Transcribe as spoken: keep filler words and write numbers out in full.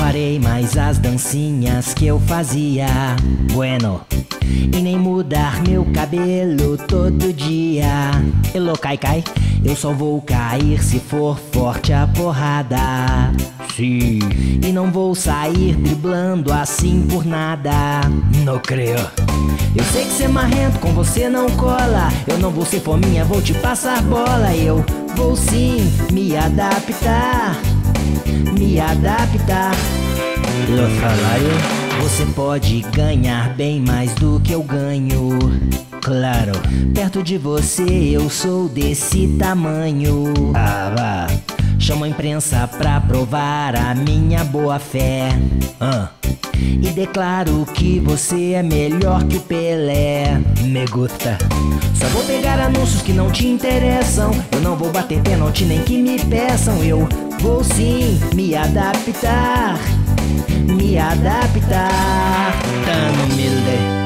farei mais as dancinhas que eu fazia. Bueno, e nem mudar meu cabelo todo dia. Elo, cai, cai, eu só vou cair se for forte a porrada. Sim. E não vou sair driblando assim por nada. Não creio. Eu sei que cê é marrento, com você não cola. Eu não vou ser fominha, vou te passar bola. Eu vou sim me adaptar, me adaptar. Lo salário? Você pode ganhar bem mais do que eu ganho. Claro, perto de você eu sou desse tamanho. Ah, vá. Chamo a imprensa pra provar a minha boa fé. Ah. E declaro que você é melhor que o Pelé. Me gusta. Só vou pegar anúncios que não te interessam. Eu não vou bater pênalti nem que me peçam. Eu vou sim me adaptar, me adaptar. Tão humilde.